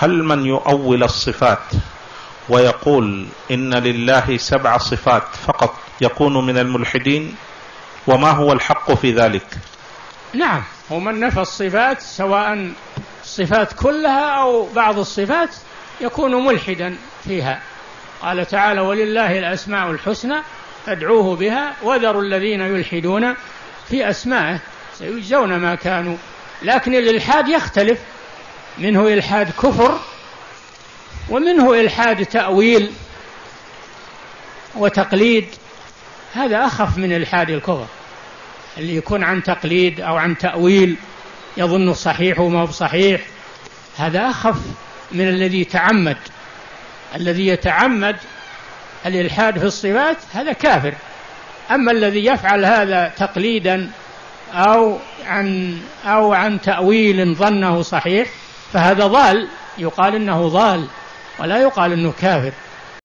هل من يؤول الصفات ويقول إن لله 7 صفات فقط يكون من الملحدين؟ وما هو الحق في ذلك؟ نعم، هو من نفى الصفات سواء الصفات كلها أو بعض الصفات يكون ملحدا فيها. قال تعالى: ولله الأسماء الحسنى فادعوه بها وذروا الذين يلحدون في أسمائه سيجزون ما كانوا. لكن الإلحاد يختلف، منه إلحاد كفر ومنه إلحاد تأويل وتقليد، هذا أخف من إلحاد الكفر، اللي يكون عن تقليد أو عن تأويل يظن صحيح وما هو صحيح، هذا أخف من الذي تعمد. الذي يتعمد الإلحاد في الصفات هذا كافر. أما الذي يفعل هذا تقليدا أو عن تأويل ظنه صحيح فهذا ضال، يقال إنه ضال ولا يقال إنه كافر.